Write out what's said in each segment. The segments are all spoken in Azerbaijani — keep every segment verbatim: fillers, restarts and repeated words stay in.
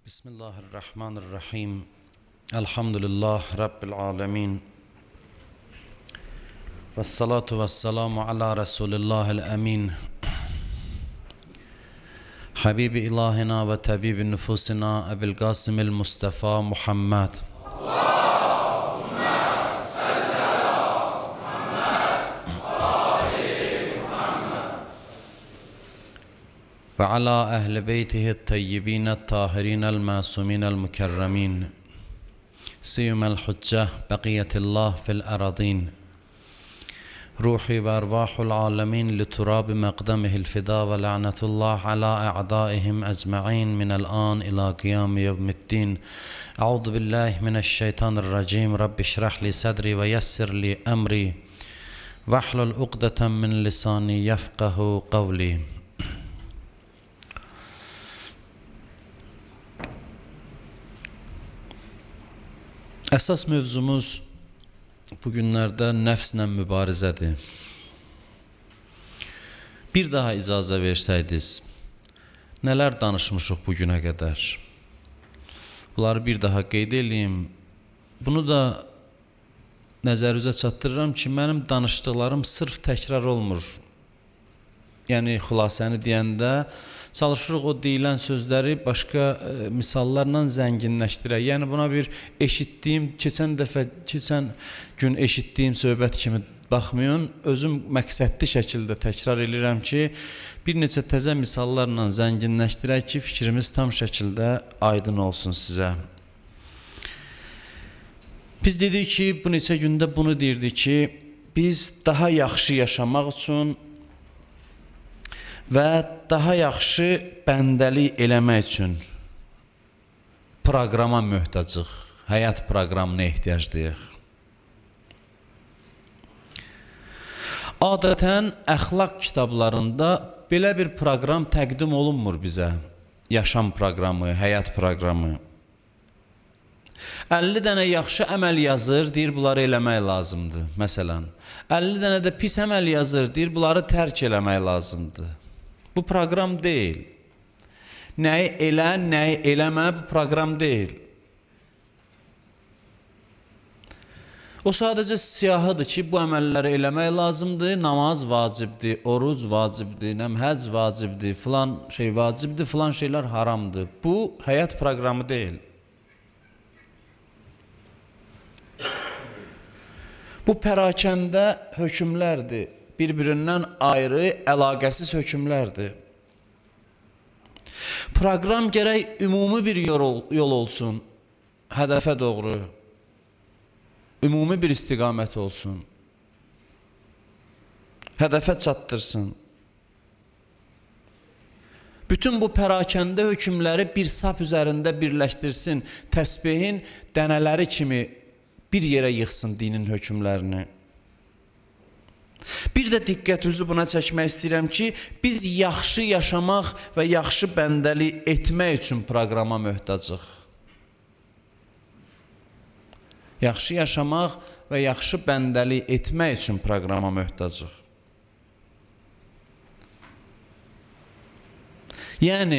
Bismillahirrahmanirrahim. Elhamdülillah Rabbil alemin. Vessalatu vesselamu ala Resulillahil emin. Habibi ilahina ve tabibi nüfusina Ebil Qasimil Mustafa Muhammed. Ve ala ehli beytihi tayyibine tahirinel masuminel mükerremin. Siyumel hucceh beqiyetillah fil aradin. Ruhi ve ervahul alemin li turabi meqdemihil fida ve la'netullah ala a'daihim ecma'in minel an ila qiyam yevmiddin. Euzu billahi mineşşeytanirracim. Rabbi şrah li sadri ve yessir li emri. Vahlul uqdeten min lisani yefqahu qavli. Əsas mövzumuz bugünlərdə nəfslə mübarizədir. Bir daha icazə versəydiniz, nələr danışmışıq bugünə qədər? Bunları bir daha qeyd edeyim. Bunu da nəzərinizə çatdırıram ki, mənim danışdıqlarım sırf təkrar olmur. Yəni, xülasəni deyəndə çalışırıq o deyilən sözləri başqa e, misallarla zənginləşdirək. Yəni, buna bir eşitdiyim, keçən dəfə, keçən gün eşitdiyim söhbət kimi baxmayın. Özüm məqsədli şəkildə təkrar edirəm ki, bir neçə təzə misallarla zənginləşdirək ki, fikrimiz tam şəkildə aydın olsun sizə. Biz dedik ki, bu neçə gündə bunu deyirdik ki, biz daha yaxşı yaşamaq üçün və daha yaxşı bəndəlik eləmək üçün proqrama möhtacıq, həyat proqramına ehtiyacdayıq. Adətən əxlaq kitablarında belə bir proqram təqdim olunmur bizə. Yaşam proqramı, həyat proqramı. əlli dənə yaxşı əməl yazır, deyir, bunları eləmək lazımdır, məsələn. əlli dənə də pis əməl yazır, deyir, bunları tərk eləmək lazımdır. Bu proqram deyil. Nəyi elə, nəyi eləmə, bu proqram deyil. O sadəcə siyahıdır ki, bu əməlləri eləmək lazımdır, namaz vacibdir, oruc vacibdir, həc vacibdir, filan şey vacibdir, filan şeylər haramdır. Bu, həyat proqramı deyil. Bu pərakəndə hökmlərdir. Bir-birindən ayrı, əlaqəsiz hökmlərdir. Proqram gərək ümumi bir yol, yol olsun, hədəfə doğru, ümumi bir istiqamət olsun, hədəfə çatdırsın. Bütün bu pərakəndə hökmləri bir saf üzərində birləşdirsin, təsbihin dənələri kimi bir yerə yıxsın dinin hökmlərini. Bir də diqqətinizi buna çəkmək istəyirəm ki, biz yaxşı yaşamaq və yaxşı bəndəlik etmək üçün proqrama möhtacıq. Yaxşı yaşamaq və yaxşı bəndəlik etmək üçün proqrama möhtacıq. Yəni,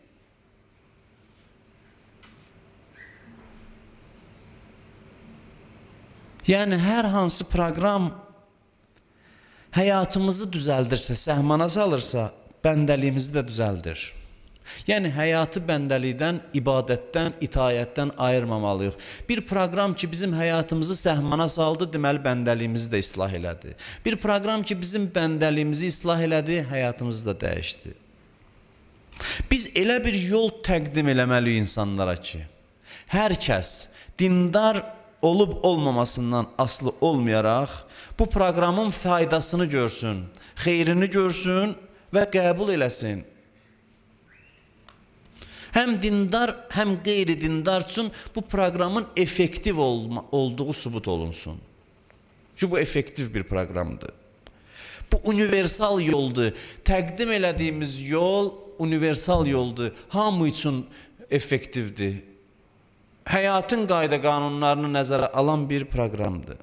yəni hər hansı proqram həyatımızı düzəldirsə, səhmana salırsa, bəndəliyimizi də düzəldir. Yəni, həyatı bəndəlikdən, ibadətdən, itayətdən ayırmamalıyıq. Bir proqram ki, bizim həyatımızı səhmana saldı, deməli, bəndəliyimizi də islah elədi. Bir proqram ki, bizim bəndəliyimizi islah elədi, həyatımızı da dəyişdi. Biz elə bir yol təqdim eləməliyik insanlara ki, hər kəs dindar olub olmamasından asılı olmayaraq, bu proqramın faydasını görsün, xeyrini görsün və qəbul eləsin. Həm dindar, həm qeyri-dindar üçün bu proqramın effektiv olma, olduğu sübut olunsun. Çünki bu effektiv bir proqramdır. Bu universal yoldur. Təqdim elədiyimiz yol universal yoldur. Hamı üçün effektivdir. Həyatın qayda qanunlarını nəzərə alan bir proqramdır.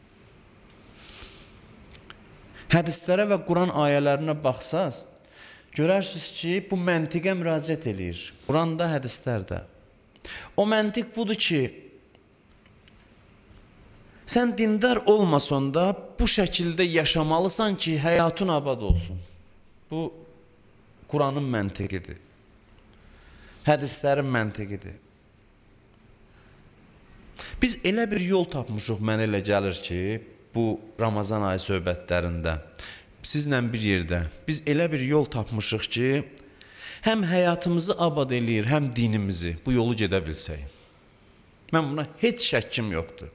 Hədislərə və Quran ayələrinə baxsaz, görərsiniz ki, bu məntiqə müraciət eləyir. Quranda, hədislərdə. O məntiq budur ki, sən dindar olmasan da bu şəkildə yaşamalısan ki, həyatın abad olsun. Bu, Quranın məntiqidir. Hədislərin məntiqidir. Biz elə bir yol tapmışıq, mənə elə gəlir ki, bu Ramazan ayı söhbətlərində, sizlə bir yerdə, biz elə bir yol tapmışıq ki, həm həyatımızı abad eləyir, həm dinimizi, bu yolu gedə bilsək. Mən buna heç şəkkim yoxdur.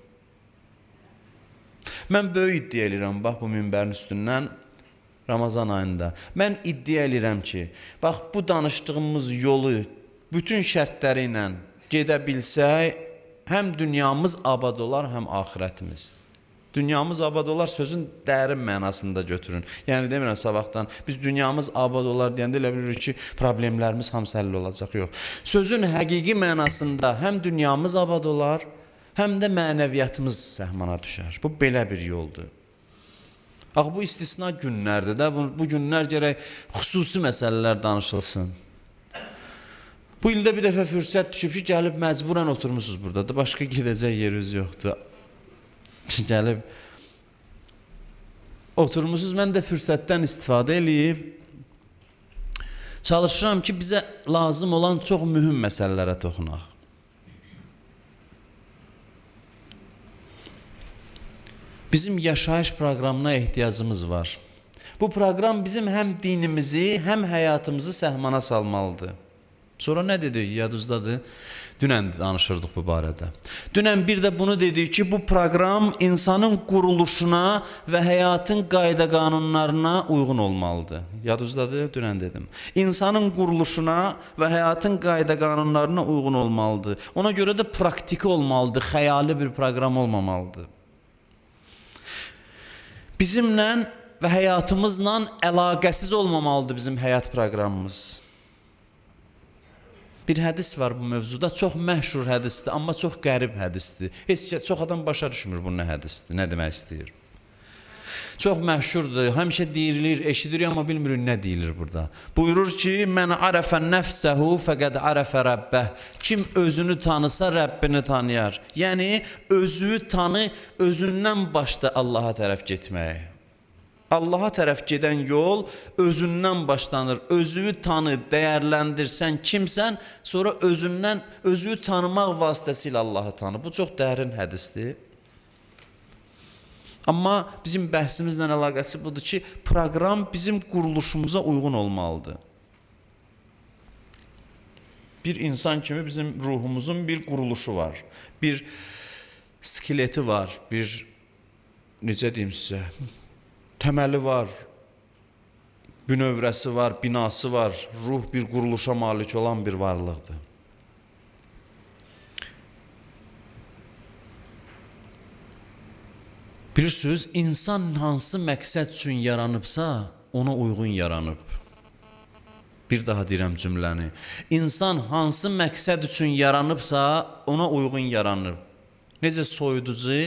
Mən böyük iddia eləyirəm, bax, bu minbərin üstündən, Ramazan ayında. Mən iddia eləyirəm ki, bax, bu danışdığımız yolu bütün şərtləri ilə gedə bilsək, həm dünyamız abad olar, həm axirətimiz. Dünyamız abad olar sözün dərin mənasında götürün. Yəni demirəm sabahdan biz dünyamız abad olar deyəndə elə bilirik ki, problemlərimiz hamısı həll olacaq. Yox. Sözün həqiqi mənasında həm dünyamız abad olar, həm də mənəviyyatımız səhmana düşər. Bu belə bir yoldur. Ax, bu istisna günlərdir də, bu, bu günlər gərək xüsusi məsələlər danışılsın. Bu ildə bir dəfə fürsət düşüb ki, gəlib məcburən oturmuşsunuz burada da, başqa gedəcək yeriniz yoxdur. Gəlib oturmuşsunuz, mən də fürsətdən istifadə eləyib çalışıram ki, bizə lazım olan çox mühüm məsələlərə toxunaq. Bizim yaşayış proqramına ehtiyacımız var. Bu proqram bizim həm dinimizi, həm həyatımızı səhmana salmalıdır. Sonra nə dedik, yadınızdadır? Dünən danışırdıq bu barədə. Dünən bir də bunu dedik ki, bu proqram insanın quruluşuna və həyatın qayda qanunlarına uyğun olmalıdır. Yadınızdadır? Dünən dedim. İnsanın quruluşuna və həyatın qayda qanunlarına uyğun olmalıdır. Ona görə də praktiki olmalıdır, xəyali bir proqram olmamalıdır. Bizimlə və həyatımızla əlaqəsiz olmamalıdır bizim həyat proqramımız. Bir hədis var bu mövzuda, çox məşhur hədisdir, amma çox qərib hədisdir. Heç çox adam başa düşmür bu nə hədisdir, nə demək istəyir. Çox məşhurdur, həmişə deyilir, eşidirik, amma bilmirik nə deyilir burada. Buyurur ki, mən arəfə nəfsəhu fəqəd arəfə rəbbəh. Kim özünü tanısa, Rəbbini tanıyar. Yəni, özünü tanı, özündən başda Allaha tərəf getməyə. Allaha tərəf gedən yol özündən başlanır. Özünü tanı, dəyərləndirsən kimsən, sonra özündən, özünü tanımaq vasitəsilə Allahı tanı. Bu çox dərin hədisdir. Amma bizim bəhsimizlə əlaqəsi budur ki, proqram bizim quruluşumuza uyğun olmalıdır. Bir insan kimi bizim ruhumuzun bir quruluşu var. Bir skeleti var, bir, necə deyim sizə, təməli var, bünövrəsi var, binası var. Ruh bir quruluşa malik olan bir varlıqdır. Bilirsiniz, insan hansı məqsəd üçün yaranıbsa, ona uyğun yaranıb. Bir daha deyirəm cümləni. İnsan hansı məqsəd üçün yaranıbsa, ona uyğun yaranıb. Necə soyuducu,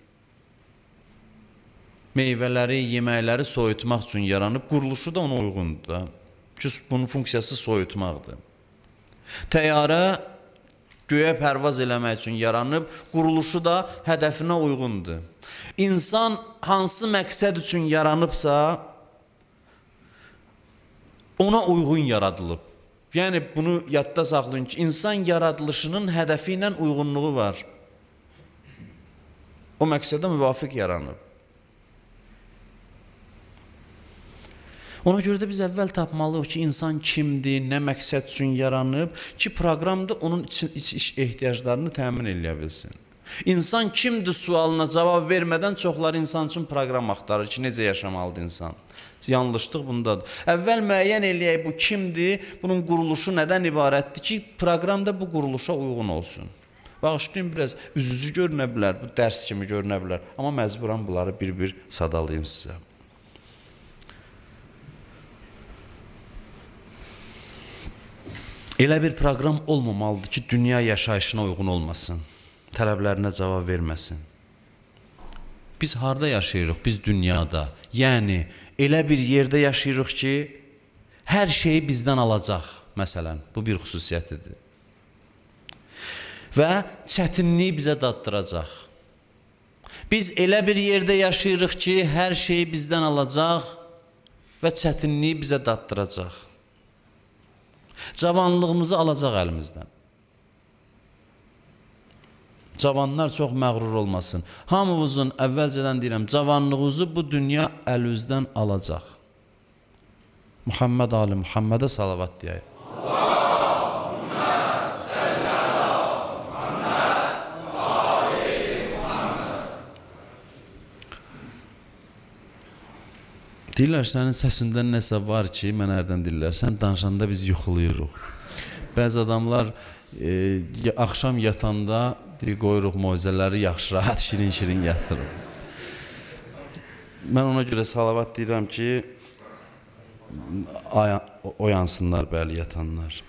meyvələri, yeməkləri soyutmaq üçün yaranıb, quruluşu da ona uyğundur da. Çünki bunun funksiyası soyutmaqdır. Təyyarə göyə pərvaz eləmək üçün yaranıb, quruluşu da hədəfinə uyğundur. İnsan hansı məqsəd üçün yaranıbsa, ona uyğun yaradılıb. Yəni, bunu yadda saxlayın ki, insan yaradılışının hədəfi ilə uyğunluğu var. O məqsədə müvafiq yaranıb. Ona görə də biz əvvəl tapmalıyıq ki, insan kimdir, nə məqsəd üçün yaranıb ki, proqramda onun iç, iç ehtiyaclarını təmin eləyə bilsin. İnsan kimdir sualına cavab vermədən çoxları insan üçün proqram axtarır ki, necə yaşamalıdır insan. Yanlışlıq bundadır. Əvvəl müəyyən eləyək bu kimdir, bunun quruluşu nədən ibarətdir ki, proqramda bu quruluşa uyğun olsun. Bağışlayın, biraz üzücü görünə bilər, bu dərs kimi görünə bilər. Amma məcburan bunları bir-bir sadalayım sizə. Elə bir proqram olmamalıdır ki, dünya yaşayışına uyğun olmasın, tələblərinə cavab verməsin. Biz harada yaşayırıq? Biz dünyada. Yəni, elə bir yerdə yaşayırıq ki, hər şeyi bizdən alacaq, məsələn, bu bir xüsusiyyətidir. Və çətinliyi bizə daddıracaq. Biz elə bir yerdə yaşayırıq ki, hər şeyi bizdən alacaq və çətinliyi bizə daddıracaq. Cavanlığımızı alacaq əlimizdən. Cavanlar çox məğrur olmasın. Hamımızın əvvəlcədən deyirəm, cavanlığınızı bu dünya əlinizdən alacaq. Muhammed Ali Muhammedə salavat deyək. Allahümmə səllə əla Muhammed Ali Muhammed. Deyirlər, sənin səsində nəsə var ki, mən hərdən deyirlər, sən danışanda biz yuxuluyuruq. Bəzi adamlar e, axşam yatanda deyir, qoyuruq moizələri yaxşı, rahat, şirin-şirin yatırıq. Mən ona görə salavat deyirəm ki, oyansınlar bəli yatanlar.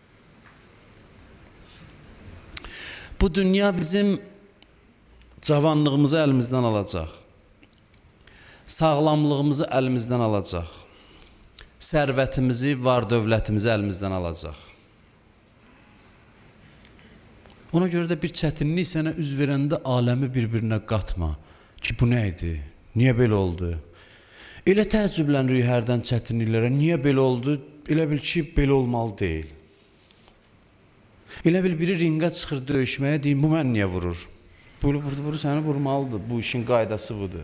Bu dünya bizim cavanlığımızı əlimizdən alacaq. Sağlamlığımızı əlimizdən alacaq. Sərvətimizi, var dövlətimizi əlimizdən alacaq. Ona görə də bir çətinlik sənə üz verəndə aləmi bir-birinə qatma. Ki, bu nə idi? Niyə belə oldu? Elə təəccüblənririk hərdən çətinliklərə. Niyə belə oldu? Elə bil ki, belə olmalı deyil. Elə bil biri ringə çıxır döyüşməyə, deyim, bu mən niyə vurur? Bunu vurdu, vurdu, səni vurmalıdır. Bu işin qaydası budur.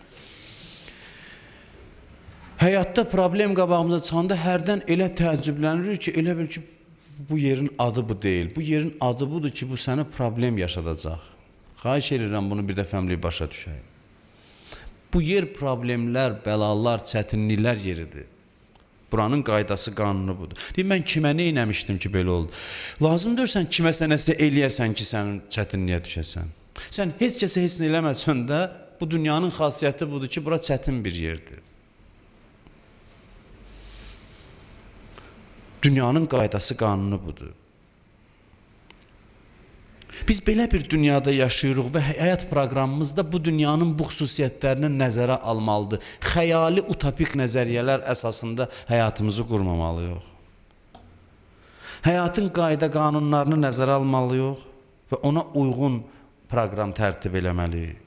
Həyatda problem qabağımıza çıxanda hərdən elə təəccübləniririk ki, elə bil ki, bu yerin adı bu deyil. Bu yerin adı budur ki, bu sənə problem yaşadacaq. Xahiş edirəm, bunu bir dəfəmlik başa düşək. Bu yer problemlər, bəlalar, çətinliklər yeridir. Buranın qaydası, qanunu budur. Deyim, mən kimə nə eləmişdim ki, belə oldu? Lazım deyirsən, kiməsə nəsə eləyəsən ki, sənin çətinliyə düşəsən. Sən heç kəsə heç nə eləməsən də, bu dünyanın xasiyyəti budur ki, bura çətin bir yerdir. Dünyanın qaydası, qanunu budur. Biz belə bir dünyada yaşayırıq və həyat proqramımızda bu dünyanın bu xüsusiyyətlərini nəzərə almalıdır. Xəyali, utopik nəzəriyyələr əsasında həyatımızı qurmamalıyıq. Həyatın qayda, qanunlarını nəzərə almalıyıq və ona uyğun proqram tərtib eləməliyik.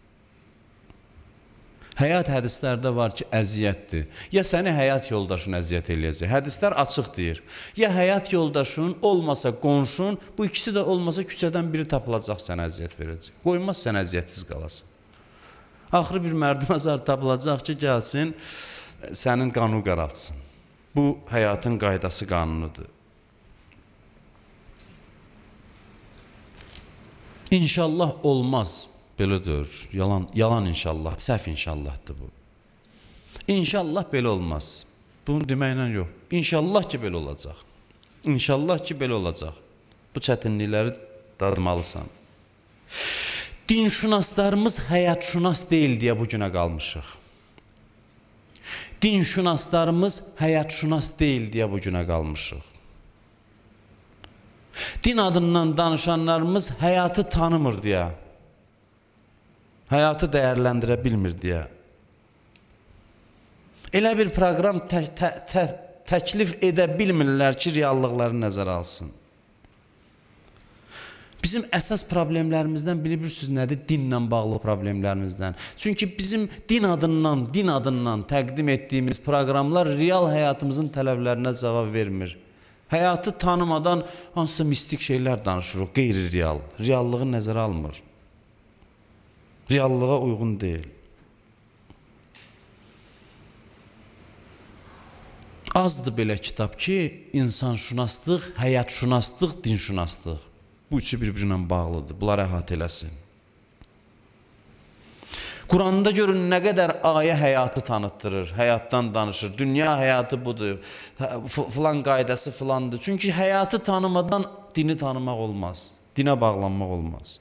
Həyat hədislərdə var ki, əziyyətdir. Ya səni həyat yoldaşın əziyyət eləyəcək. Hədislər açıq deyir. Ya həyat yoldaşın, olmasa qonşun, bu ikisi də olmasa küçədən biri tapılacaq, sənə əziyyət verəcək. Qoymaz sən əziyyətsiz qalasın. Axırı bir mərdimazar tapılacaq ki, gəlsin, sənin qanunu qaraltsın. Bu, həyatın qaydası, qanunudur. İnşallah olmaz. Belə deyir, yalan, yalan inşallah, səhv inşallahdır bu. İnşallah belə olmaz. Bunu deməklə yox. İnşallah ki, belə olacaq. İnşallah ki, belə olacaq. Bu çətinlikləri dadmalısan. Dinşünaslarımız həyatşünas deyil deyə bu günə qalmışıq. Dinşünaslarımız həyatşünas deyil deyə bu günə qalmışıq. Din adından danışanlarımız həyatı tanımır deyə. Həyatı dəyərləndirə bilmir deyə. Elə bir proqram tə tə tə təklif edə bilmirlər ki, reallıqları nəzərə alsın. Bizim əsas problemlərimizdən biri bilirsiniz nədir? Dinlə bağlı problemlərimizdən. Çünki bizim din adından, din adından təqdim etdiyimiz proqramlar real həyatımızın tələblərinə cavab vermir. Həyatı tanımadan hansısa mistik şeylər danışırıq, qeyri-real. Reallığı nəzərə almır. Reallığa uyğun deyil. Azdır belə kitab ki, insanşünaslıq, həyatşünaslıq, dinşünaslıq. Bu üçü bir-birinə bağlıdır. Bunlar əhatə eləsin. Quranda görün nə qədər ayə həyatı tanıtdırır, həyatdan danışır. Dünya həyatı budur, filan qaydası filandır. Çünki həyatı tanımadan dini tanımaq olmaz, dinə bağlanmaq olmaz.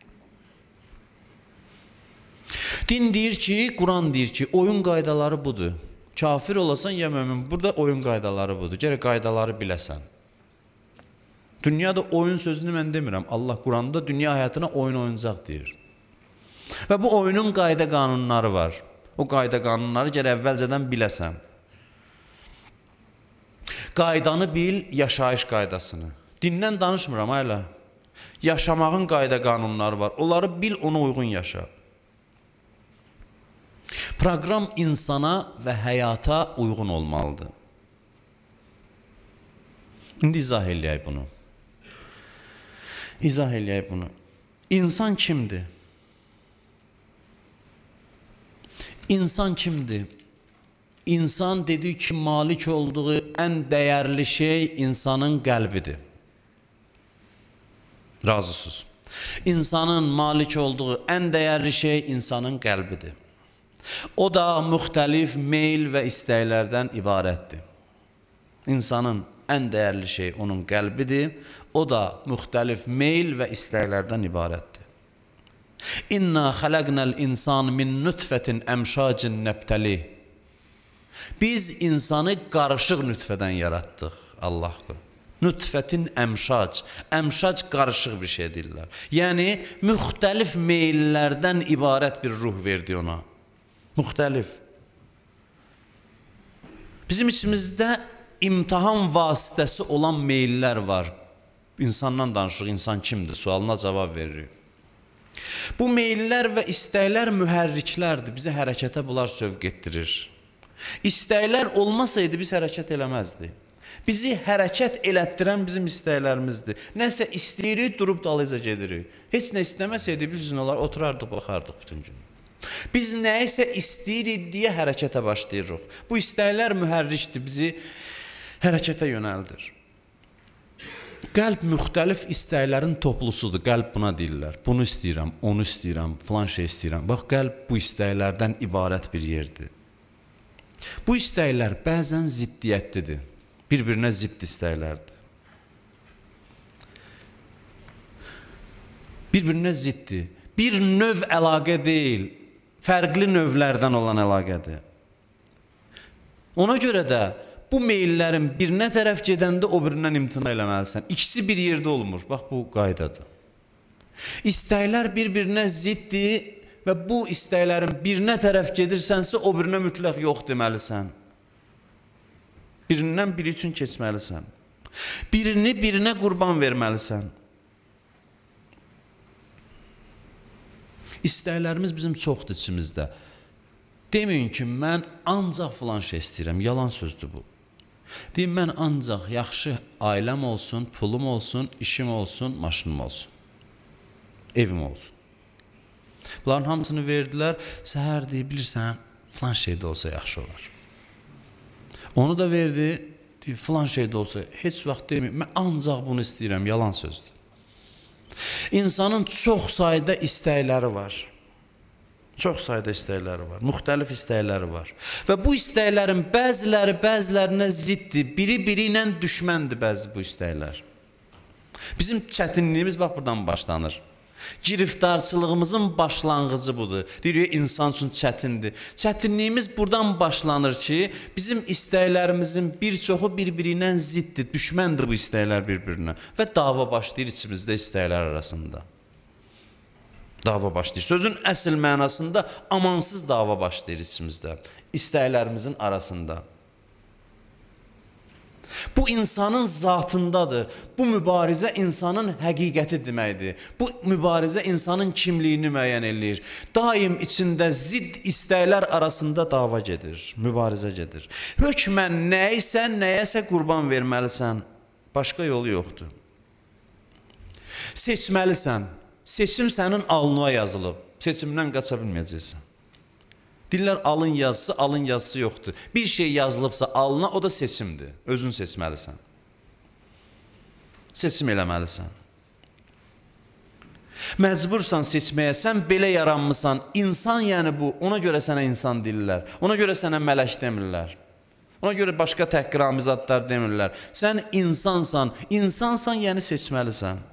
Din deyir ki, Quran deyir ki, oyun qaydaları budur. Kafir olasan ya mömin, burada oyun qaydaları budur. Gərək qaydaları biləsən. Dünyada oyun sözünü mən demirəm. Allah Quranda dünya həyatına oyun oyuncaq deyir. Və bu oyunun qayda qanunları var. O qayda qanunları gərək əvvəlcədən biləsən. Qaydanı bil, yaşayış qaydasını. Dindən danışmıram hələ. Yaşamağın qayda qanunları var. Onları bil, ona uyğun yaşa. Proqram insana və həyata uyğun olmalıdır. İndi izah eləyək bunu. İzah eləyək bunu. İnsan kimdir? İnsan kimdir? İnsan dedik ki, malik olduğu ən dəyərli şey insanın qəlbidir. Razısınız. İnsanın malik olduğu ən dəyərli şey insanın qəlbidir. O da müxtəlif meyl və istəklərdən ibarətdir. İnsanın ən dəyərli şey onun qəlbidir. O da müxtəlif meyl və istəklərdən ibarətdir. İnna xələqnəl insan min nütfətin əmşacin nəbtəli. Biz insanı qarışıq nütfədən yaratdıq. Allah qurur. Nütfətin əmşac. Əmşac qarışıq bir şey deyirlər. Yəni, müxtəlif meyllərdən ibarət bir ruh verdi ona. Müxtəlif. Bizim içimizdə imtahan vasitəsi olan meyllər var. İnsandan danışıq, insan kimdir? Sualına cavab veririk. Bu meyllər və istəklər mühərriklərdir. Bizi hərəkətə bunlar sövq etdirir. İstəklər olmasaydı biz hərəkət eləməzdik. Bizi hərəkət elətdirən bizim istəklərimizdir. Nəsə istəyirik, durub dalıca gedirik. Heç nə istəməsəydi biz olar, oturardıq, baxardıq bütün gün. Biz nəyisə istəyirik deyə hərəkətə başlayırıq. Bu istəklər mühərrikdir, bizi hərəkətə yönəldir. Qəlb müxtəlif istəklərin toplusudur. Qəlb buna deyirlər. Bunu istəyirəm, onu istəyirəm, filan şey istəyirəm. Bax, qəlb bu istəklərdən ibarət bir yerdir. Bu istəklər bəzən ziddiyyətlidir. Bir-birinə zidd istəklərdir. Bir-birinə ziddir. Bir növ əlaqə deyil, fərqli növlərdən olan əlaqədir. Ona görə də bu meyllərin birinə tərəf gedəndə o birindən imtina eləməlisən. İkisi bir yerdə olmur. Bax, bu qaydadır. İstəklər bir-birinə ziddir və bu istəklərin birinə tərəf gedirsənsə, o birinə mütləq yox deməlisən. Birindən biri üçün keçməlisən. Birini birinə qurban verməlisən. İstəklərimiz bizim çoxdur içimizdə. Deməyin ki, mən ancaq filan şey istəyirəm. Yalan sözdür bu. Deyim, mən ancaq yaxşı ailəm olsun, pulum olsun, işim olsun, maşınım olsun. Evim olsun. Bunların hamısını verdilər. Səhər deyib, bilirsən, filan şey də olsa yaxşı olar. Onu da verdi, deyib, filan şey də olsa, heç vaxt deməyim, mən ancaq bunu istəyirəm, yalan sözdür. İnsanın çox sayda istəkləri var. Çox sayda istəkləri var, müxtəlif istəkləri var. Və bu istəklərin bəziləri bəzilərinə ziddir, biri-biri ilə düşməndir bəzi bu istəklər. Bizim çətinliyimiz bax buradan başlanır. Giriftarçılığımızın başlanğıcı budur. Deyirik, insan üçün çətindir. Çətinliyimiz buradan başlanır ki, bizim istəklərimizin bir çoxu bir-biri ilə ziddir, düşməndir bu istəklər bir-birinə. Və dava başlayır içimizdə istəklər arasında. Dava başlayır. Sözün əsl mənasında amansız dava başlayır içimizdə, istəklərimizin arasında. Bu insanın zatındadır. Bu mübarizə insanın həqiqəti deməkdir. Bu mübarizə insanın kimliyini müəyyən eləyir. Daim içində zidd istəklər arasında dava gedir, mübarizə gedir. Hökmən nəyisə, nəyəsə qurban verməlisən. Başqa yolu yoxdur. Seçməlisən. Seçim sənin alnına yazılıb. Seçimdən qaça bilməyəcəksən. Dillər alın yazısı, alın yazısı yoxdur. Bir şey yazılıbsa alına, o da seçimdir. Özün seçməlisən. Seçim eləməlisən. Məcbursan seçməyə, sən belə yaranmısan. İnsan yəni bu, ona görə sənə insan deyirlər. Ona görə sənə mələk demirlər. Ona görə başqa təhqiramiz adlar demirlər. Sən insansan, insansan yəni seçməlisən.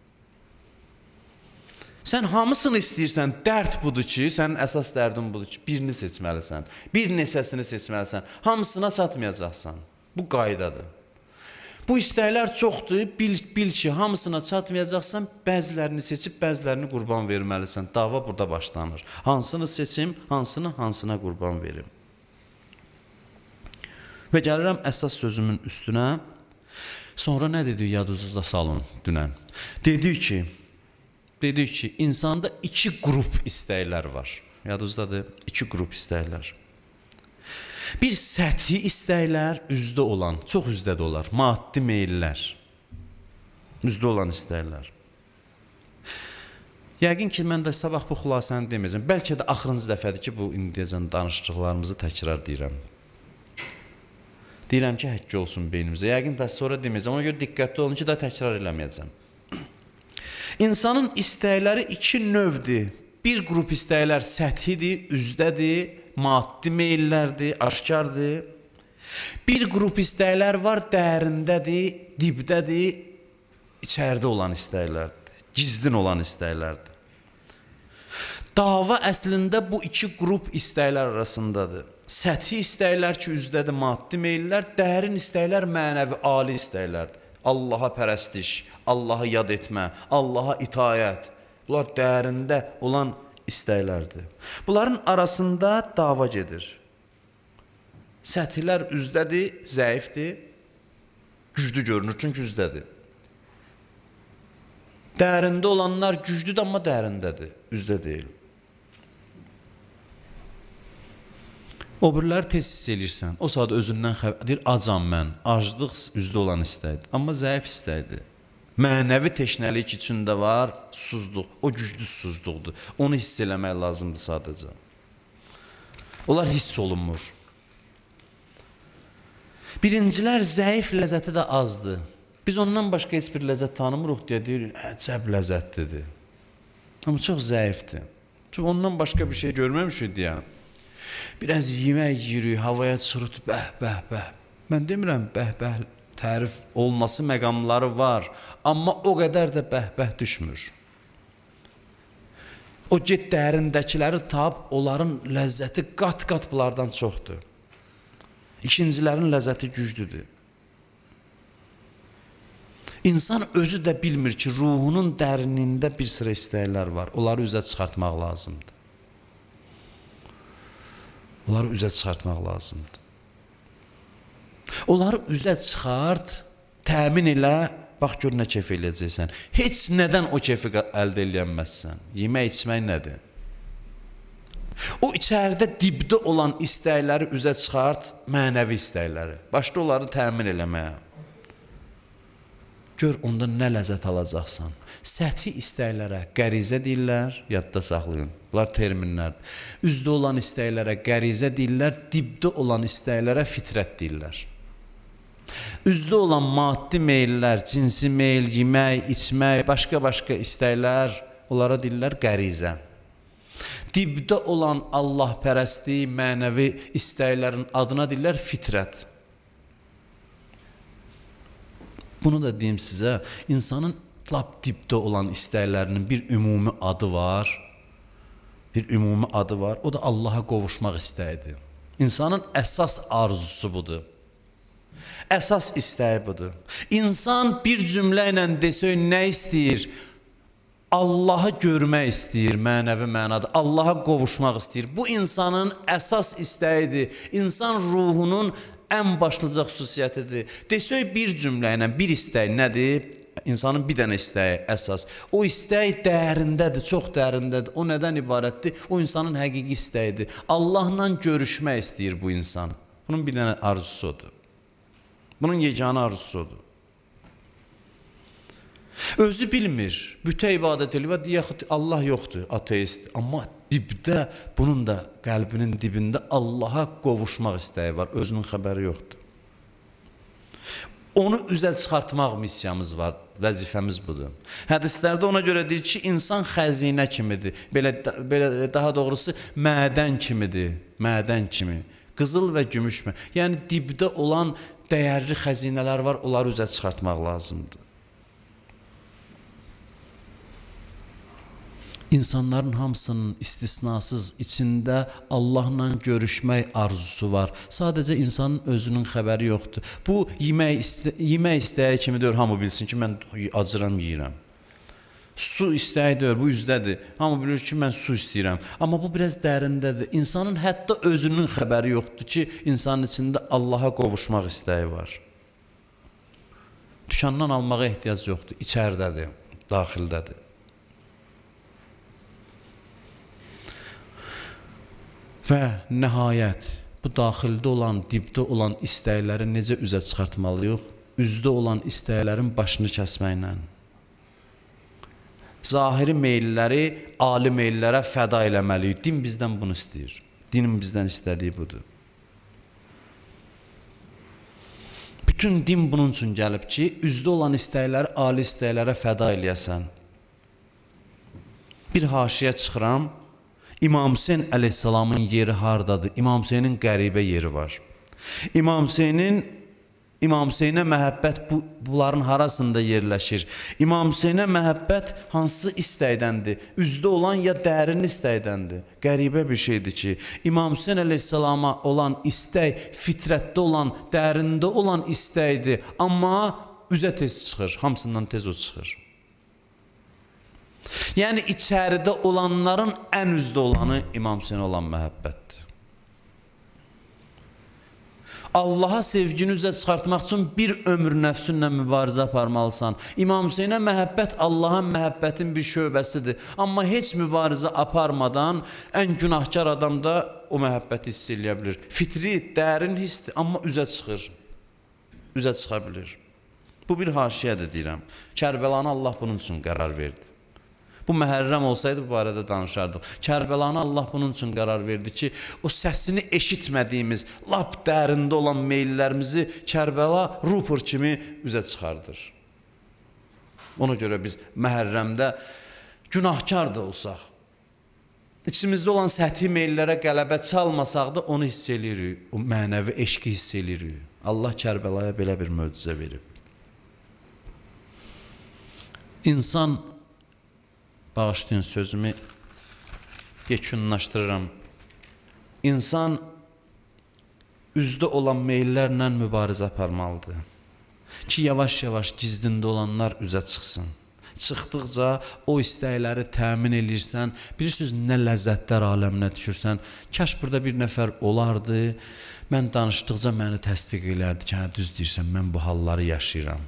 Sən hamısını istəyirsən, dərd budur ki, sənin əsas dərdin budur ki, birini seçməlisən, bir neçəsini seçməlisən, hamısına çatmayacaqsan. Bu qaydadır. Bu istəklər çoxdur, bil, bil ki, hamısına çatmayacaqsan, bəzilərini seçib, bəzilərini qurban verməlisən. Dava burada başlanır. Hansını seçim, hansını, hansına qurban verim. Və gəlirəm əsas sözümün üstünə. Sonra nə dedi yadınızda salın dünən? Dedi ki, dedi ki, insanda iki qrup istəklər var. Yadınızdadır, iki qrup istəklər. Bir səthi istəklər, üzdə olan, çox üzdədə olar, maddi meyillər. Üzdə olan istəklər. Yəqin ki, mən də sabah bu xülasəni deməyəcəm. Bəlkə də axırıncı dəfədir ki, bu indiyəcən danışdıqlarımızı təkrar deyirəm. Deyirəm ki, həkk olsun beynimizə. Yəqin də sonra deməyəcəm. Ona görə diqqətli olun ki, da təkrar eləməyəcəm. İnsanın istəkləri iki növdür. Bir qrup istəklər səthidir, üzdədir, maddi meyillərdir, aşkardır. Bir qrup istəklər var, dərindədir, dibdədir, içərdə olan istəklərdir, gizlin olan istəklərdir. Dava əslində bu iki qrup istəklər arasındadır. Səthi istəklər ki, üzdədir, maddi meyillər, dərin istəklər, mənəvi, ali istəklərdir. Allaha pərəstiş, Allahı yad etmə, Allaha itayət. Bunlar dərində olan istəklərdir. Bunların arasında dava gedir. Səthilər üzdədir, zəifdir, güclü görünür, çünki üzdədir. Dərində olanlar güclüdür, amma dərindədir, üzdə deyil. O biriləri tez hiss edirsən, o saat özündən xəbər, deyir, acam mən, aclıq üzdə olan istəkdir, amma zəif istəkdir. Mənəvi teşnəlik içində var, susuzluq, o güclü susuzluqdur. Onu hiss eləmək lazımdır sadəcə. Onlar hiss olunmur. Birincilər zəif ləzzəti də azdır. Biz ondan başqa heç bir ləzzət tanımırıq deyə deyir, əcəb ləzzətlidir. Amma çox zəifdir. Çünki ondan başqa bir şey görməmişik deyəm. Biraz yemək yiyirik, havaya çıxırıq, bəh, bəh, bəh. Mən demirəm, bəh, bəh, tərif olması məqamları var. Amma o qədər də bəh, bəh düşmür. O get dərindəkiləri tab, onların ləzzəti qat-qat bunlardan çoxdur. İkincilərin ləzzəti güclüdür. İnsan özü də bilmir ki, ruhunun dərinliyində bir sıra istəklər var. Onları üzə çıxartmaq lazımdır. Onları üzə çıxartmaq lazımdır. Onları üzə çıxart, təmin elə, bax gör nə keyf eləyəcəksən. Heç nədən o keyfi əldə eləyənməzsən. Yemək, içmək nədir? O içəridə dibdə olan istəkləri üzə çıxart, mənəvi istəkləri. Başda onları təmin eləməyə. Gör onda nə ləzzət alacaqsan. Səthi istəklərə qərizə deyirlər, yadda saxlayın. Bunlar terminlərdir. Üzdə olan istəklərə qərizə deyirlər, dibdə olan istəklərə fitrət deyirlər. Üzdə olan maddi meyillər, cinsi meyil, yemək, içmək, başqa-başqa istəklər, onlara deyirlər qərizə. Dibdə olan Allah pərəstliyi, mənəvi istəklərin adına deyirlər fitrət. Bunu da deyim sizə, insanın lap dibdə olan istəklərinin bir ümumi adı var. Bir ümumi adı var. O da Allaha qovuşmaq istəyidir. İnsanın əsas arzusu budur. Əsas istəyi budur. İnsan bir cümlə ilə desək nə istəyir? Allahı görmək istəyir mənəvi mənada. Allaha qovuşmaq istəyir. Bu insanın əsas istəyidir. İnsan ruhunun ən başlıca xüsusiyyətidir. Desək bir cümlə ilə bir istək nədir? İnsanın bir dənə istəyi əsas. O istək dərindədir, çox dərindədir. O nədən ibarətdir? O insanın həqiqi istəyidir. Allahla görüşmək istəyir bu insan. Bunun bir dənə arzusudur. Bunun yeganə arzusudur. Özü bilmir, bütə ibadət edir və deyək, Allah yoxdur, ateist. Amma dibdə, bunun da qəlbinin dibində Allaha qovuşmaq istəyi var, özünün xəbəri yoxdur. Onu üzə çıxartmaq missiyamız var, vəzifəmiz budur. Hədislərdə ona görə deyir ki, insan xəzinə kimidir, belə, belə daha doğrusu mədən kimidir, mədən kimi, qızıl və gümüş. Yəni dibdə olan dəyərli xəzinələr var, onları üzə çıxartmaq lazımdır. İnsanların hamısının istisnasız içində Allahla görüşmək arzusu var. Sadəcə insanın özünün xəbəri yoxdur. Bu yemək, istə yemək istəyi kimi deyir, hamı bilsin ki, mən acıram, yeyirəm. Su istəyidir, bu üzdədir. Hamı bilir ki, mən su istəyirəm. Amma bu biraz dərindədir. İnsanın hətta özünün xəbəri yoxdur ki, insanın içində Allaha qovuşmaq istəyi var. Dükandan almağa ehtiyac yoxdur, içərdədir, daxildədir. Və nəhayət, bu daxildə olan, dibdə olan istəkləri necə üzə çıxartmalıyıq? Üzdə olan istəklərin başını kəsməklə. Zahiri meylləri, ali meyllərə fəda eləməliyik. Din bizdən bunu istəyir. Dinin bizdən istədiyi budur. Bütün din bunun üçün gəlib ki, üzdə olan istəkləri ali istəklərə fəda eləyəsən. Bir haşiyə çıxıram, İmam Hüseyn əleyhissalamın yeri hardadır? İmam Hüseynin qəribə yeri var. İmam Hüseynin İmam Hüseynə məhəbbət bu, bunların harasında yerləşir? İmam Hüseynə məhəbbət hansı istəkdəndir? Üzdə olan ya dərin istəkdəndir? Qəribə bir şeydir ki, İmam Hüseyn əleyhissalama olan istək fitrətdə olan, dərində olan istəkdir. Amma üzə tez çıxır, hamısından tez o çıxır. Yəni, içəridə olanların ən üzdə olanı İmam Hüseynə olan məhəbbətdir. Allaha sevgini üzə çıxartmaq üçün bir ömür nəfsünlə mübarizə aparmalısan. İmam Hüseynə məhəbbət Allaha məhəbbətin bir şöbəsidir. Amma heç mübarizə aparmadan ən günahkar adam da o məhəbbəti hiss eləyə bilir. Fitri, dərin hissdir, amma üzə çıxır. Üzə çıxa bilir. Bu bir haşiyədir deyirəm. Kərbəlanı Allah bunun üçün qərar verdi. Bu Məhərrəm olsaydı bu barədə danışardıq. Kərbəlanı Allah bunun üçün qərar verdi ki, o səsini eşitmədiyimiz, lap dərində olan meyllərimizi Kərbəla rupor kimi üzə çıxardır. Ona görə biz Məhərrəmdə günahkar da olsaq, içimizdə olan səthi meyllərə qələbə çalmasaq da onu hiss edirik, o mənəvi eşqi hiss edirik. Allah Kərbəlaya belə bir möcüzə verib. İnsan, bağışlayın sözümü, yekunlaşdırıram. İnsan üzdə olan meyllərlə mübarizə aparmalıdır. Ki, yavaş-yavaş gizlində olanlar üzə çıxsın. Çıxdıqca o istəkləri təmin edirsən, bilirsiniz, nə ləzzətlər aləminə düşürsən. Kaş burada bir nəfər olardı, mən danışdıqca məni təsdiq elərdi ki, hə, düz deyirsən, mən bu halları yaşayıram.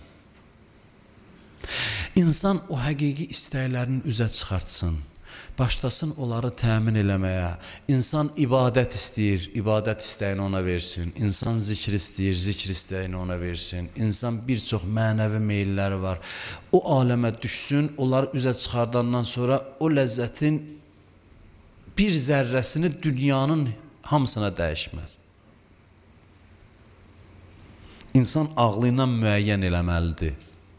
İnsan o həqiqi istəklərini üzə çıxartsın, başlasın onları təmin eləməyə. İnsan ibadət istəyir, ibadət istəyini ona versin. İnsan zikr istəyir, zikr istəyini ona versin. İnsan bir çox mənəvi meylləri var. O aləmə düşsün, onları üzə çıxardandan sonra o ləzzətin bir zərrəsini dünyanın hamısına dəyişməz. İnsan ağlı ilə müəyyən eləməlidir.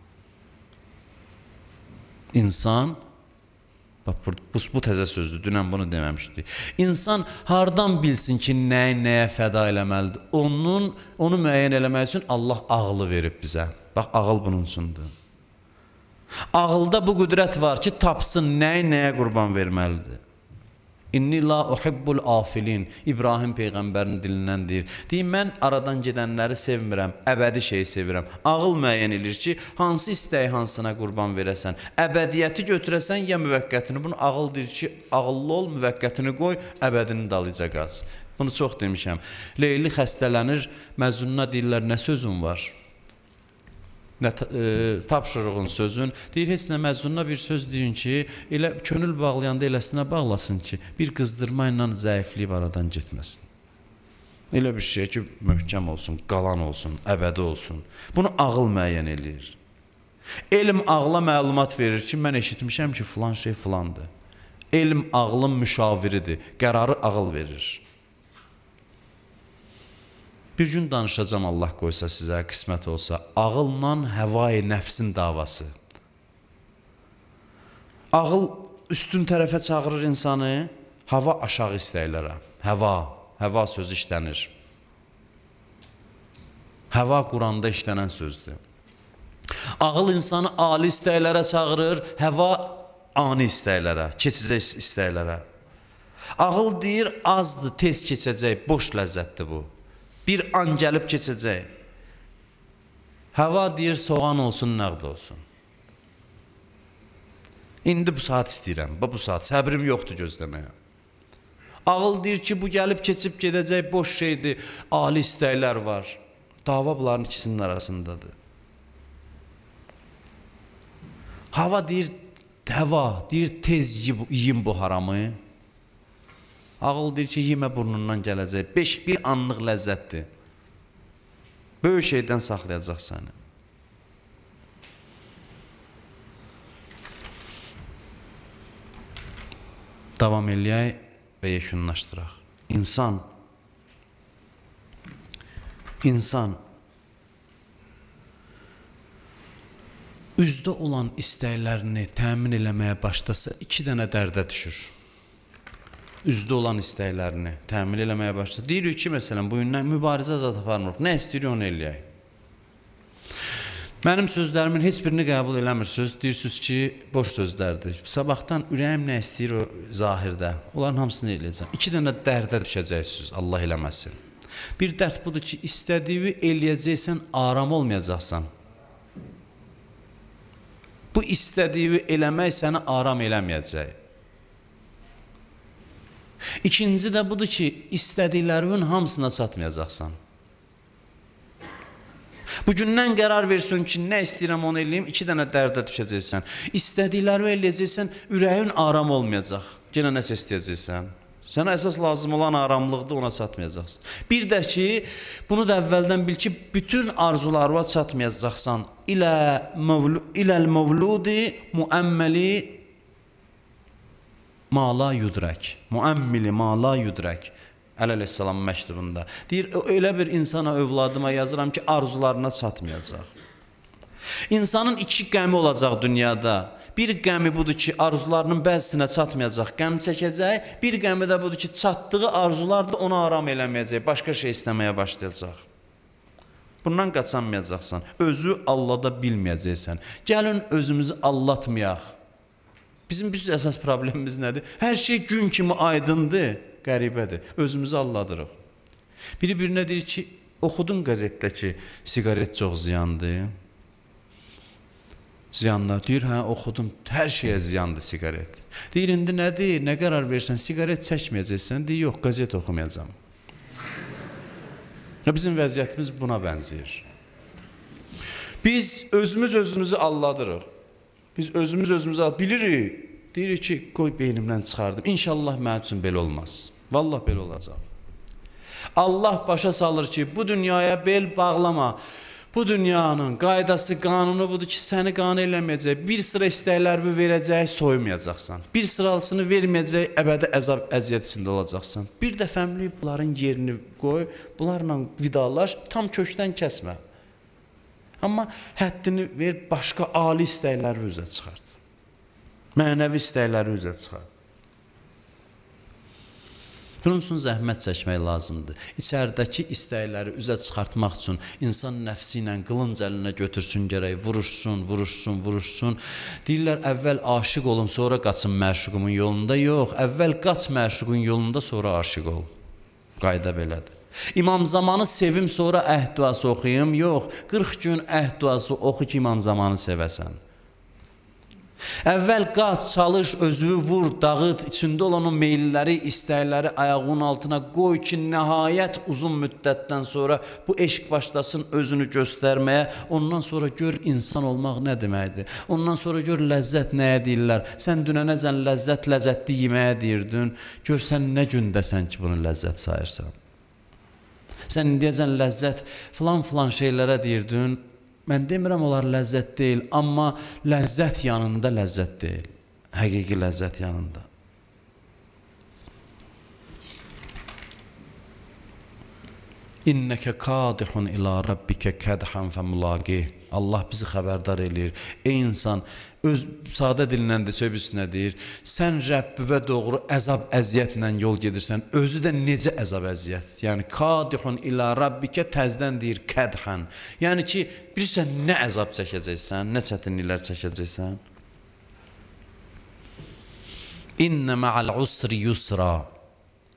İnsan, bax, bu, bu təzə sözdür, dünən bunu deməmişdik. İnsan hardan bilsin ki, nəyə, nəyə fəda eləməlidir? Onun, onu müəyyən eləmək üçün Allah ağlı verib bizə. Bax, ağıl bunun üçündür. Ağılda bu qüdrət var ki, tapsın nəyə, nəyə qurban verməlidir. İnni la uhibbul afilin. İbrahim Peyğəmbərin dilindən deyir. Deyim, mən aradan gedənləri sevmirəm, əbədi şeyi sevirəm. Ağıl müəyyən edir ki, hansı istəyi hansına qurban verəsən. Əbədiyyəti götürəsən ya müvəqqətini. Bunu ağıl deyir ki, ağıllı ol, müvəqqətini qoy, əbədini dalıca qaz. Bunu çox demişəm. Leyli xəstələnir, Məcnununa deyirlər, nə sözün var? Nə, e, tapşırığın sözün. Deyir, heç nə Məcnununa bir söz deyin ki, elə könül bağlayanda eləsinə bağlasın ki, bir qızdırma ilə zəifliyib aradan getməsin. Elə bir şey ki, möhkəm olsun, qalan olsun, əbədi olsun. Bunu ağıl müəyyən eləyir. Elm ağla məlumat verir ki, mən eşitmişəm ki, filan şey filandır. Elm ağlın müşaviridir, qərarı ağıl verir. Bir gün danışacağım, Allah qoysa sizə, qismət olsa, ağılla həva-i nəfsin davası. Ağıl üstün tərəfə çağırır insanı, hava aşağı istəklərə. Həva, həva sözü işlənir. Həva Quranda işlənən sözdür. Ağıl insanı ali istəklərə çağırır, həva ani istəklərə, keçəcək istəklərə. Ağıl deyir, azdır, tez keçəcək, boş ləzzətdir bu. Bir an gəlib keçəcək. Həva deyir, soğan olsun, nəqd olsun. İndi bu saat istəyirəm, bu saat səbrim yoxdur gözləməyə. Ağıl deyir ki, bu gəlib keçib gedəcək boş şeydir, ali istəklər var. Dava bunların ikisinin arasındadır. Hava deyir, həva deyir, tez yiyin bu haramı. Ağıl deyir ki, yemə burnundan gələcək. Beş bir anlıq ləzzətdir. Böyük şeydən saxlayacaq səni. Davam eləyək və yekunlaşdıraq. İnsan, insan üzdə olan istəklərini təmin eləməyə başlasa iki dənə dərdə düşür. Üzdə olan istəklərini təmin eləməyə başlasa. Deyirik ki, məsələn, bu gündən mübarizə zat aparmırıq. Nə istəyirik, onu eləyək. Mənim sözlərimin heç birini qəbul eləmirsiniz. Deyirsiniz ki, boş sözlərdir. Sabahdan ürəyim nə istəyir o zahirdə. Onların hamısını eləyəcəm. İki dənə dərdə düşəcəksiniz, Allah eləməsin. Bir dərd budur ki, istədiyi eləyəcəksən, aram olmayacaqsan. Bu istədiyi eləmək səni aram eləməyəcək. İkinci də budur ki, istədiklərimin hamısına çatmayacaqsan. Bugündən qərar versin ki, nə istəyirəm onu eləyim, iki dənə dərdə düşəcəksən. İstədiklərimi eləyəcəksən, ürəyin aram olmayacaq. Yenə nəsə istəyəcəksən. Sənə əsas lazım olan aramlıqdır, ona çatmayacaqsan. Bir də ki, bunu da əvvəldən bil ki, bütün arzularına çatmayacaqsan. İləl mevludi muəmməli ma la yudrək. Muəmmili ma la yudrək. Əleyhissalam məktubunda. Deyir, elə bir insana, övladıma yazıram ki, arzularına çatmayacaq. İnsanın iki qəmi olacaq dünyada. Bir qəmi budur ki, arzularının bəzisinə çatmayacaq, qəm çəkəcək. Bir qəmi də budur ki, çatdığı arzular da ona aram eləməyəcək, başqa şey istəməyə başlayacaq. Bundan qaçanmayacaqsan, özü Allahda bilməyəcəksən. Gəlin özümüzü allatmayaq. Bizim bir əsas problemimiz nədir? Hər şey gün kimi aydındır, qəribədir. Özümüzü alladırıq. Biri birinə deyir ki, oxudun qəzetdə ki, siqaret çox ziyandır. Ziyanlar deyir, hə, oxudum, hər şeyə ziyandır siqaret. Deyir, indi nədir, nə qərar versən, siqaret çəkməyəcəksən, deyir, yox, qəzet oxumayacam. Bizim vəziyyətimiz buna bənzəyir. Biz özümüz özümüzü alladırıq. Biz özümüz özümüzü alladırıq. Bilirik, deyirik ki, qoy beynimdən çıxardım. İnşallah mənim üçün belə olmaz. Vallah belə olacaq. Allah başa salır ki, bu dünyaya bel bağlama. Bu dünyanın qaydası, qanunu budur ki, səni qane eləməyəcək. Bir sıra istəklərini verəcək, soymayacaqsan. Bir sıralısını verməyəcək, əbədi əzab, əziyyət içində olacaqsan. Bir dəfəmli bunların yerini qoy, bunlarla vidalaş, tam kökdən kəsmə. Amma həddini ver, başqa ali istəkləri üzə çıxart. Mənəvi istəkləri üzə çıxart. Bunun üçün zəhmət çəkmək lazımdır. İçəridəki istəkləri üzə çıxartmaq üçün insan nəfsi ilə qılınc əlinə götürsün gərək, vuruşsun, vuruşsun, vuruşsun. Deyirlər, əvvəl aşiq olun, sonra qaçın məşuqumun yolunda. Yox, əvvəl qaç məşuqun yolunda, sonra aşiq ol. Qayda belədir. İmam Zamanı sevim, sonra əhd duası oxuyum. Yox, qırx gün əhd duası oxu ki, İmam Zamanı sevəsən. Əvvəl qaç, çalış, özünü vur, dağıt, içində olan o meyilləri, istəkləri ayağının altına qoy ki, nəhayət uzun müddətdən sonra bu eşq başlasın özünü göstərməyə. Ondan sonra gör insan olmaq nə deməkdir. Ondan sonra gör ləzzət nəyə deyirlər. Sən dünənəcən ləzzət, ləzzətli yeməyə deyirdin. Gör sən nə gündəsən ki, bunu ləzzət sayırsan. Sən indiyəcən ləzzət filan-filan şeylərə deyirdin. Mən demirəm, onlar ləzzət deyil, amma ləzzət yanında ləzzət deyil. Həqiqi ləzzət yanında. İnnəkə qadihun ilə Rabbikə kədhən fəmulaqih. Allah bizi xəbərdar eləyir. Ey insan, öz sadə dillə də söhb üstünə deyir, sən Rəbbivə doğru əzab əziyyətlə yol gedirsən, özü də necə əzab əziyyət? Yəni, qadihun ilə Rabbikə təzdən deyir, kədhən. Yəni ki, bilirsən, nə əzab çəkəcəksən, nə çətinliklər çəkəcəksən? İnnə mə'al usri yusra.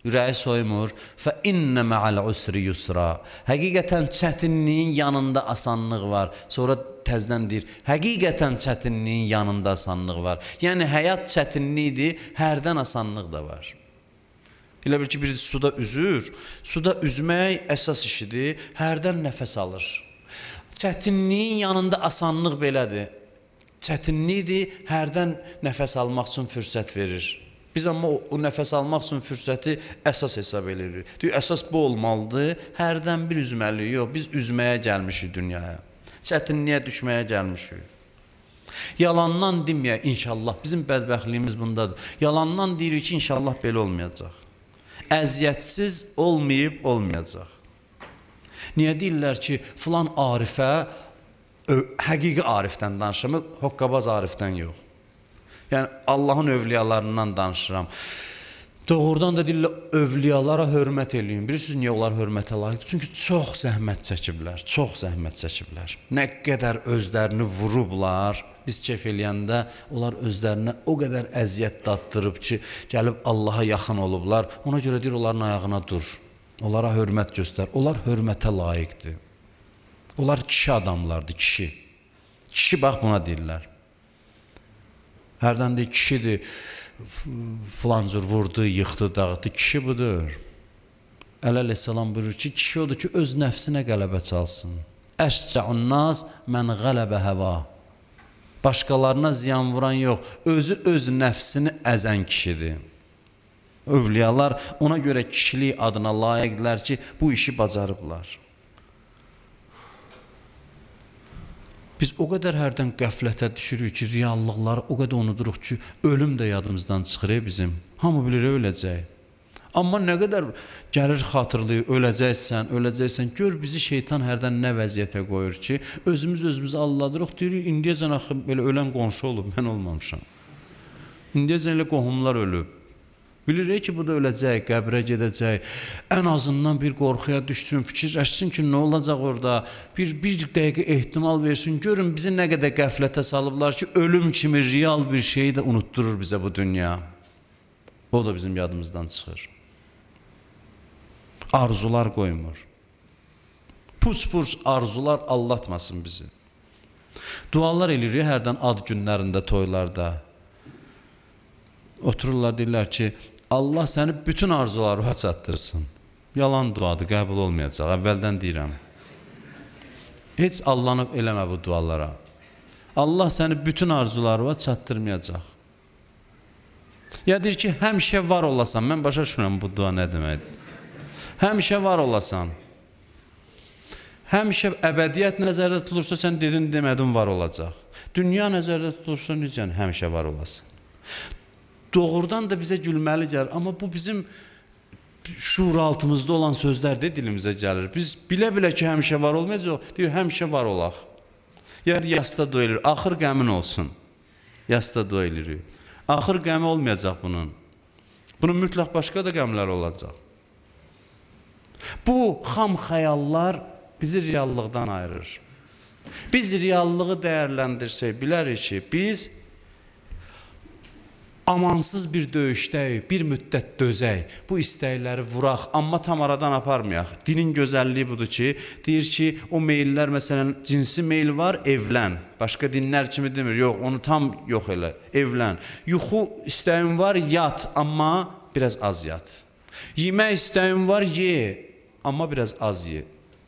ürəyi soymur. Fə innə mə'al usri yusra. Həqiqətən çətinliyin yanında asanlıq var. Sonra təzdən deyir, həqiqətən çətinliyin yanında asanlıq var. Yəni həyat çətinlikdir, hərdən asanlıq da var. Elə bil ki, bir suda üzür, suda üzmək əsas işidir, hərdən nəfəs alır. Çətinliyin yanında asanlıq belədir. Çətinlikdir, hərdən nəfəs almaq üçün fürsət verir. Biz amma o, o nəfəs almaq üçün fürsəti əsas hesab edirik. Deyir, əsas bu olmalıdır, hərdən bir üzməliyik. Yox, biz üzməyə gəlmişik dünyaya. Çətinliyə düşməyə gəlmişik. Yalandan deməyək, inşallah. Bizim bədbəxtliyimiz bundadır. Yalandan deyirik ki, inşallah belə olmayacaq. Əziyyətsiz olmayıb, olmayacaq. Niyə deyirlər ki, filan arifə, ö, həqiqi arifdən danışır, hoqqabaz arifdən yox. Yəni, Allahın övliyalarından danışıram. Doğrudan da deyirlər, övliyalara hörmət eləyin. Bilirsiniz, niyə onlar hörmətə layiqdir? Çünki çox zəhmət çəkiblər, çox zəhmət çəkiblər. Nə qədər özlərini vurublar, biz kef eləyəndə onlar özlərinə o qədər əziyyət daddırıb ki, gəlib Allaha yaxın olublar. Ona görə deyir, onların ayağına dur. Onlara hörmət göstər. Onlar hörmətə layiqdir. Onlar kişi adamlardır, kişi. Kişi bax buna deyirlər. Hərdən deyir, kişidir, filan cür vurdu, yıxdı, dağıtdı. Kişi budur. Əli əleyhissalam buyurur ki, kişi odur ki, öz nəfsinə qələbə çalsın. Əşcə'un nas mən qələbə həva. Başqalarına ziyan vuran yox, özü öz nəfsini əzən kişidir. Övliyalar ona görə kişilik adına layiqdirlər ki, bu işi bacarıblar. Biz o qədər hərdən qəflətə düşürük ki, reallıqları o qədər unuduruq ki, ölüm də yadımızdan çıxır bizim. Hamı bilir, öləcək. Amma nə qədər gəlir xatırlayır, öləcəksən, öləcəksən. Gör bizi şeytan hərdən nə vəziyyətə qoyur ki, özümüz özümüzü alladırıq, deyirik, indiyəcən axı belə ölən qonşu olub, mən olmamışam. İndiyəcən elə qohumlar ölüb. Bilirik ki, bu da öləcək, qəbrə gedəcək. Ən azından bir qorxuya düşsün, fikirləşsin ki, nə olacaq orada? Bir, bir dəqiqə ehtimal versin, görün bizi nə qədər qəflətə salıblar ki, ölüm kimi real bir şeyi də unutturur bizə bu dünya. O da bizim yadımızdan çıxır. Arzular qoymur. Pus-pus arzular aldatmasın bizi. Dualar eləyirik hərdən ad günlərində, toylarda. Otururlar, deyirlər ki, Allah səni bütün arzularına çatdırsın. Yalan duadır, qəbul olmayacaq. Əvvəldən deyirəm. Heç allanıb eləmə bu dualara. Allah səni bütün arzularına çatdırmayacaq. Ya deyir ki, həmişə var olasan. Mən başa düşmürəm bu dua nə deməkdir. Həmişə var olasan. Həmişə əbədiyyət nəzərdə tutulursa, sən dedin, demədin var olacaq. Dünya nəzərdə tutulursa, necə həmişə var olasan. Doğrudan da bizə gülməli gəlir, amma bu bizim şuur altımızda olan sözlər də dilimizə gəlir. Biz bilə-bilə ki, həmişə var olmayacaq, deyir, həmişə var olaq. Ya yasda dua edilir, axır qəmin olsun. Yasda dua edilir. Axır qəmi olmayacaq bunun. Bunun mütləq başqa da qəmlər olacaq. Bu xam xəyallar bizi reallıqdan ayırır. Biz reallığı dəyərləndirsək, bilərik ki, biz amansız bir döyüşdəyik, bir müddət dözək, bu istəkləri vuraq, amma tam aradan aparmayaq. Dinin gözəlliyi budur ki, deyir ki, o meyillər, məsələn, cinsi meyil var, evlən. Başqa dinlər kimi demir, yox, onu tam yox elə, evlən. Yuxu istəyin var, yat, amma biraz az yat. Yemək istəyin var, ye, amma biraz az ye.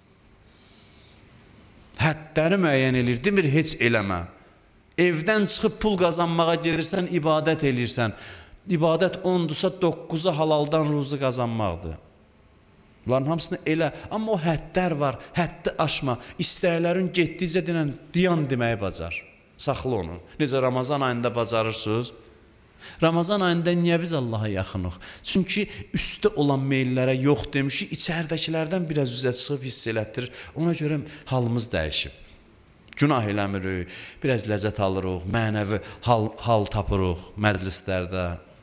Həddləri müəyyən edir, demir, heç eləmə. Evdən çıxıb pul qazanmağa gedirsən, ibadət eləyirsən. İbadət ondursa, dokkuzu halaldan ruzu qazanmaqdır. Bunların hamısını elə, amma o həddlər var, həddi aşma. İstəklərin getdikcə deyən, diyan deməyi bacar. Saxla onu. Necə Ramazan ayında bacarırsınız? Ramazan ayında niyə biz Allaha yaxınıq? Çünki üstdə olan meyllərə yox demişik, içərdəkilərdən biraz üzə çıxıb hiss elətdirir. Ona görə halımız dəyişib. Günah eləmirik, biraz ləzzət alırıq, mənəvi hal, hal tapırıq məclislərdə.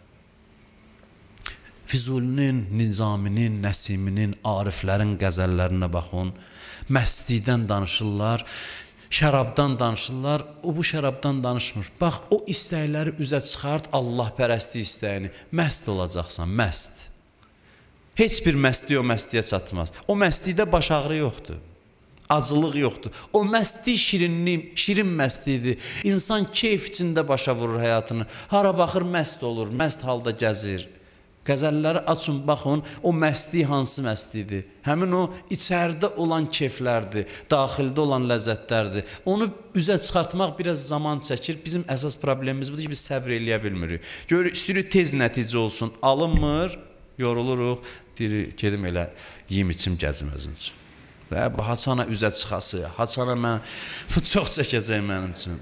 Füzulinin, Nizaminin, Nəsiminin, Ariflərin qəzəllərinə baxın. Məstidən danışırlar, şərabdan danışırlar, o bu şərabdan danışmır. Bax, o istəkləri üzə çıxart, Allah pərəsti istəyini. Məst olacaqsan, məst. Heç bir məstlik o məstliyə çatmaz. O məstlikdə baş ağrı yoxdur. Acılıq yoxdur. O məstlik şirinlik, şirin məstlidir. İnsan keyf içində başa vurur həyatını. Hara baxır məst olur, məst halda gəzir. Qəzəlləri açın, baxın, o məstlik hansı məstlidir? Həmin o içəridə olan keyflərdir, daxildə olan ləzzətlərdir. Onu üzə çıxartmaq biraz zaman çəkir. Bizim əsas problemimiz budur ki, biz səbr eləyə bilmirik. Görür, istəyirik tez nəticə olsun, alınmır, yoruluruq, deyirik, gedim elə yiyim içim gəzim özüm üçün. Və haçana üzə çıxası, haçana mən çox çəkəcək mənim üçün.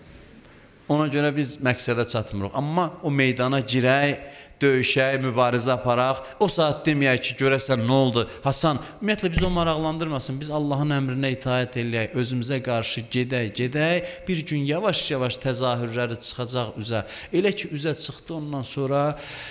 Ona görə biz məqsədə çatmırıq. Amma o meydana girək, döyüşək, mübarizə aparaq, o saat deməyək ki, görəsən nə oldu? Hasan, ümumiyyətlə biz o maraqlandırmasın, biz Allahın əmrinə itaət eləyək, özümüzə qarşı gedək, gedək, bir gün yavaş-yavaş təzahürləri çıxacaq üzə. Elə ki, üzə çıxdı ondan sonra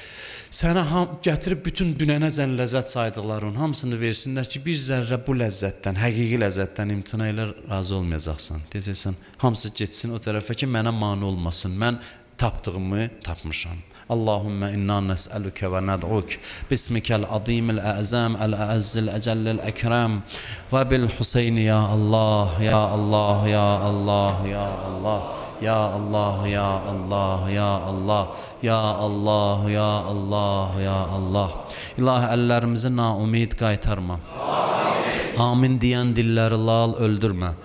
sənə gətirib bütün dünənəcən ləzzət saydıqların hamısını versinlər ki, bir zərrə bu ləzzətdən, həqiqi ləzzətdən imtina ilə razı olmayacaqsan. Deyəcəksən, hamısı getsin o tərəfə ki, mənə mane olmasın, mən tapdığımı tapmışam. Allahümmə inna nəsəlükə və nəd'uk bismikəl azimil əzəm əl-əzzil əcəllil əkrəm və bil Hüseyni ya Allah, ya Allah, ya Allah, ya Allah. Ya Allah, ya Allah, ya Allah, ya Allah, ya Allah, ya Allah. İlahi, əllərimizi naumid qaytarma. Amin. Amin deyən dilləri lal öldürmə.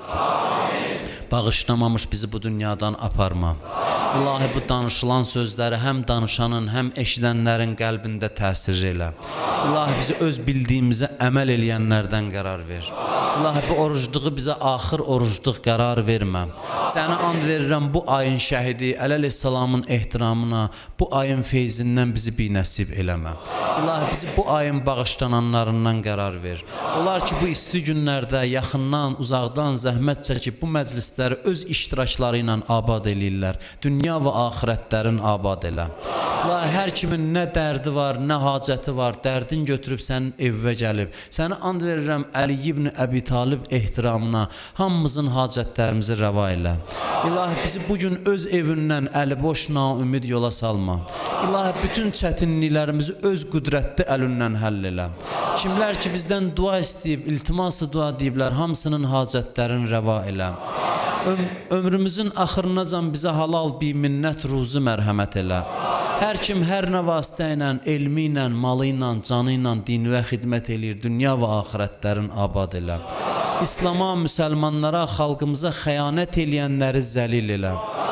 Amin. Bağışlamamış bizi bu dünyadan aparma. İlahi, bu danışılan sözləri həm danışanın, həm eşidənlərin qəlbində təsir elə. İlahi, bizi öz bildiyimizə əməl eləyənlərdən qərar ver. İlahi, bu orucluğu bizə axır orucluq qərar vermə. Sənə and verirəm, bu ayın şəhidi əleyhissalamın ehtiramına, bu ayın feyzindən bizi binəsib eləmə. İlahi, bizi bu ayın bağışlananlarından qərar ver. Onlar ki, bu isti günlərdə yaxından, uzaqdan zəhmət çəkib bu məclisləri öz iştirakları ilə abad eləyirlər. Dünya və axirətlərin abad elə. İlahi, hər kimin nə dərdi var, nə hacəti var, dərdin götürüb sənin evvə gəlib. Sənə and verirəm, Əli ibn Əbi Talib ehtiramına hamımızın hacətlərimizi rəva elə. İlahi, bizi bugün öz evindən əliboş, naümid yola salma. İlahi, bütün çətinliklərimizi öz qüdrətli əlindən həll elə. Kimlər ki, bizdən dua istəyib, iltiması dua deyiblər, hamısının hacətlərini rəva elə. Öm ömrümüzün axırınacan bizə halal bir minnət ruzu mərhəmət elə. Hər kim hər nə vasitə ilə, elmi ilə, malı ilə, canı ilə dinvə xidmət eləyir, dünya və axirətlərin abad elə. İslama, müsəlmanlara, xalqımıza xəyanət eləyənləri zəlil elə.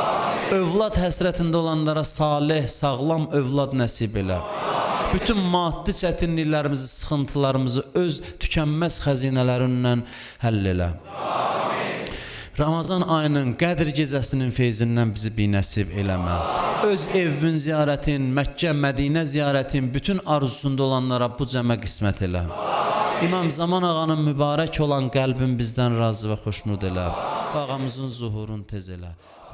Övlad həsrətində olanlara salih, sağlam övlad nəsib elə. Bütün maddi çətinliklərimizi, sıxıntılarımızı öz tükənməz xəzinələrindən həll elə. Ramazan ayının Qədr gecəsinin feyzindən bizi binəsib eləmə. Öz evin ziyarətin, Məkkə, Mədinə ziyarətin bütün arzusunda olanlara bu cəmə qismət elə. İmam Zaman ağanın mübarək olan qəlbin bizdən razı və xoşnud elə. Ağamızın zuhurun tez elə.